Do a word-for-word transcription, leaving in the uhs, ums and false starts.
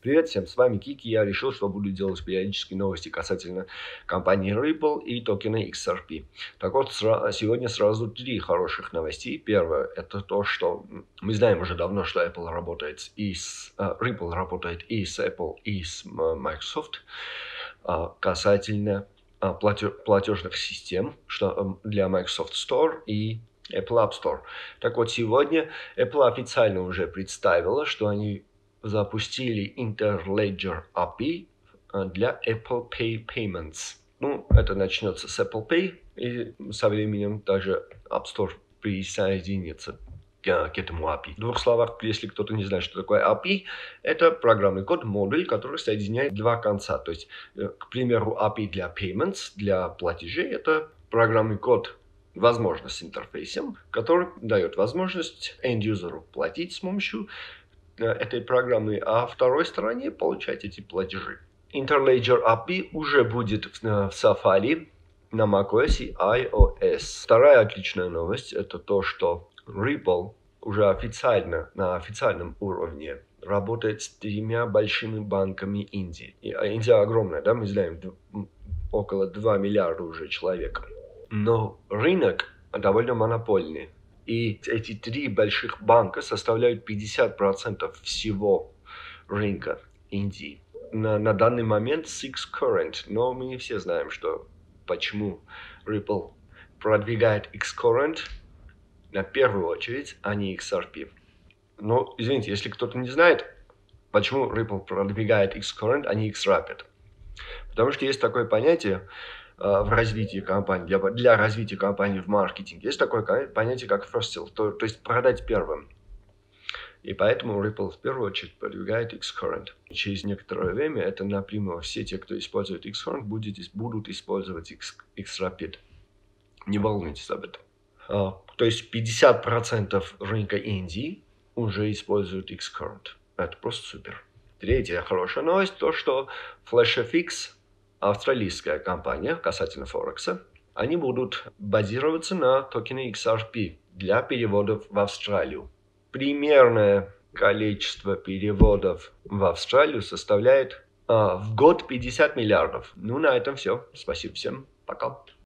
Привет всем, с вами Кики. Я решил, что буду делать периодические новости касательно компании Ripple и токена икс ар пи. Так вот, сегодня сразу три хороших новостей. Первое, это то, что мы знаем уже давно, что Apple работает и с, uh, Ripple работает и с Apple, и с uh, Microsoft uh, касательно uh, платежных систем, что для Microsoft Store и Apple App Store. Так вот, сегодня Apple официально уже представила, что они запустили Interledger эй пи ай для Apple Pay Payments. Ну, это начнется с Apple Pay, и со временем также App Store присоединится к, к этому эй пи ай. В двух словах, если кто-то не знает, что такое эй пи ай, это программный код, модуль, который соединяет два конца. То есть, к примеру, эй пи ай для Payments, для платежей, это программный код, возможность с интерфейсом, который дает возможность end-юзеру платить с помощью этой программы, а второй стороне получать эти платежи. Interledger эй пи ай уже будет в Safari, на macOS и iOS. Вторая отличная новость — это то, что Ripple уже официально, на официальном уровне работает с тремя большими банками Индии. И Индия огромная, да, мы знаем, около двух миллиардов уже человек. Но рынок довольно монопольный. И эти три больших банка составляют пятьдесят процентов всего рынка Индии. На, на данный момент Six Current, но мы не все знаем, что почему Ripple продвигает X-Current на первую очередь, а не икс ар пи. Но, извините, если кто-то не знает, почему Ripple продвигает X-Current, а не X-Rapid. Потому что есть такое понятие в развитии компании, для, для развития компании в маркетинге. Есть такое понятие, как first sale, то, то есть продать первым. И поэтому Ripple в первую очередь продвигает X-Current. Через некоторое время это напрямую все те, кто использует X-Current, будет, будут использовать X-Rapid. Не волнуйтесь об этом. А, то есть пятьдесят процентов рынка Индии уже используют X-Current. Это просто супер. Третья хорошая новость, то что FlashFX, австралийская компания касательно Форекса, они будут базироваться на токене икс ар пи для переводов в Австралию. Примерное количество переводов в Австралию составляет а, в год пятьдесят миллиардов. Ну, на этом все. Спасибо всем. Пока.